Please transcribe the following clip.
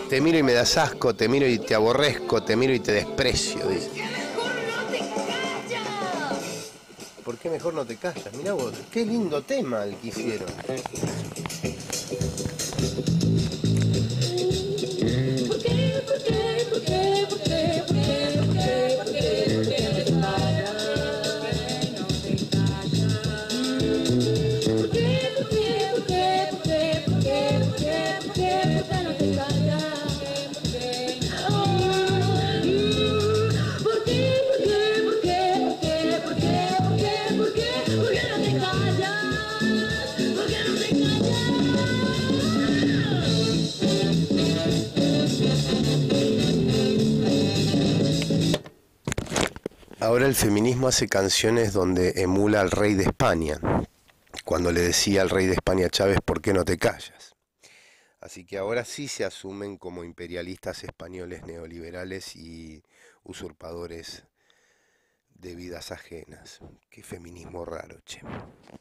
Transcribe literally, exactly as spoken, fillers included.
Te miro y me das asco, te miro y te aborrezco, te miro y te desprecio, dice. ¿Por qué mejor no te callas? Mirá vos, qué lindo tema el que hicieron. Ahora el feminismo hace canciones donde emula al rey de España, cuando le decía al rey de España a Chávez, ¿por qué no te callas? Así que ahora sí se asumen como imperialistas españoles neoliberales y usurpadores de vidas ajenas. Qué feminismo raro, che.